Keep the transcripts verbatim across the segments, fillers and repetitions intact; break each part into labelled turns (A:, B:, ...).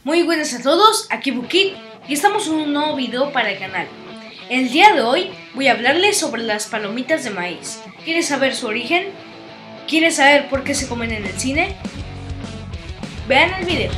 A: Muy buenas a todos, aquí Bukit y estamos en un nuevo video para el canal. El día de hoy voy a hablarles sobre las palomitas de maíz. ¿Quieres saber su origen? ¿Quieres saber por qué se comen en el cine? Vean el video.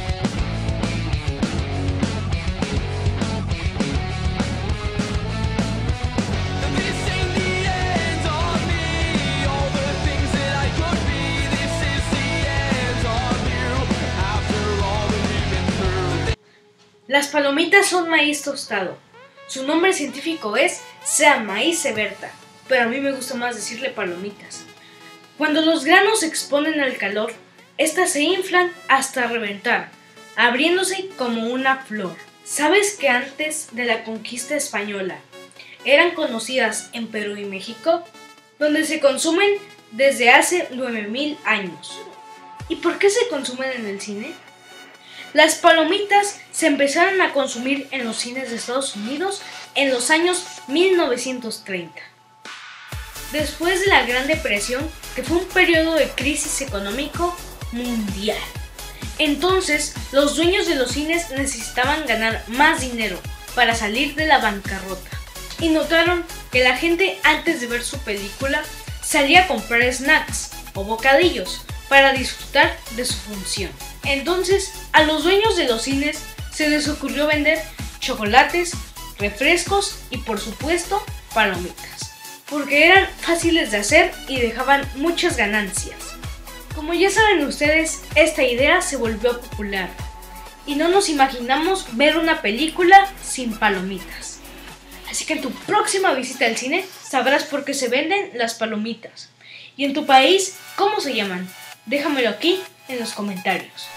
A: Las palomitas son maíz tostado. Su nombre científico es Sea maíz severta, pero a mí me gusta más decirle palomitas. Cuando los granos se exponen al calor, estas se inflan hasta reventar, abriéndose como una flor. ¿Sabes que antes de la conquista española eran conocidas en Perú y México, donde se consumen desde hace nueve mil años? ¿Y por qué se consumen en el cine? Las palomitas se empezaron a consumir en los cines de Estados Unidos en los años mil novecientos treinta. Después de la Gran Depresión, que fue un periodo de crisis económico mundial. Entonces, los dueños de los cines necesitaban ganar más dinero para salir de la bancarrota. Y notaron que la gente antes de ver su película salía a comprar snacks o bocadillos para disfrutar de su función. Entonces, a los dueños de los cines se les ocurrió vender chocolates, refrescos y por supuesto palomitas, porque eran fáciles de hacer y dejaban muchas ganancias. Como ya saben ustedes, esta idea se volvió popular y no nos imaginamos ver una película sin palomitas. Así que en tu próxima visita al cine sabrás por qué se venden las palomitas. Y en tu país, ¿cómo se llaman? Déjamelo aquí en los comentarios.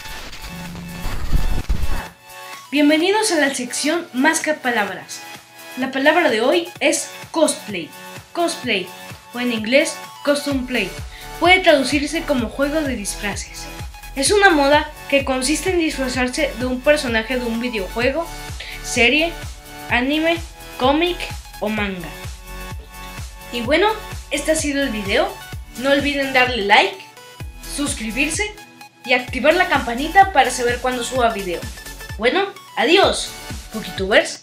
A: Bienvenidos a la sección Más que Palabras. La palabra de hoy es cosplay. Cosplay, o en inglés costume play, puede traducirse como juego de disfraces. Es una moda que consiste en disfrazarse de un personaje de un videojuego, serie, anime, cómic o manga. Y bueno, este ha sido el video. No olviden darle like, suscribirse y activar la campanita para saber cuando suba video. Bueno, adiós, Bukitubers.